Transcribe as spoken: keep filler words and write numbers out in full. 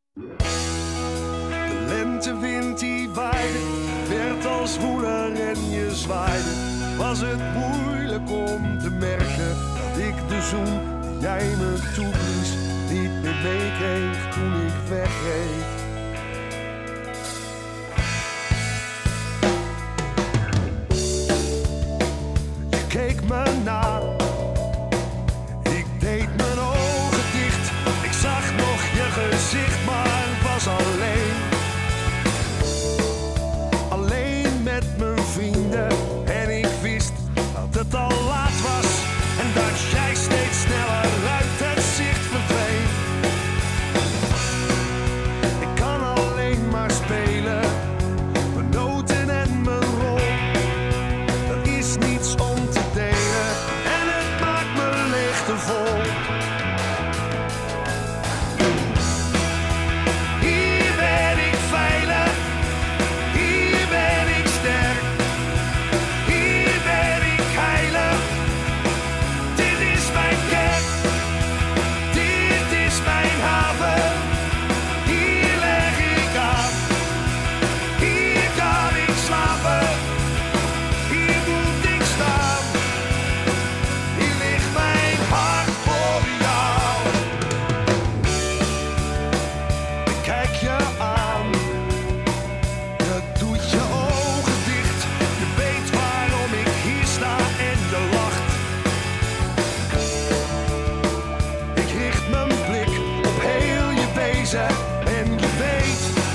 De lentewind die waaide, werd als woeler en je zwaaide. Was het moeilijk om te merken dat ik de zoen die jij me toeblies niet meer meekreeg toen ik wegreed. Je keek me na, ik deed mijn ogen dicht. Ik zag nog je gezicht, maar was alleen. Alleen met mijn vrienden en ik wist dat het al laat was en dat jij steeds sneller uit het zicht verdween. Ik kan alleen maar spelen, mijn noten en mijn rol. Er is niets om te delen en het maakt me leegtevol. Hier ben ik veilig, hier ben ik sterk, hier ben ik heilig. Dit is mijn kerk, dit is mijn haven. Hier leg ik aan, hier kan ik slapen, hier moet ik staan. Hier ligt mijn hart voor jou. Ik kijk je aan, je doet je ogen dicht. Je weet waarom ik hier sta en je lacht. Ik richt mijn blik op heel je wezen en je weet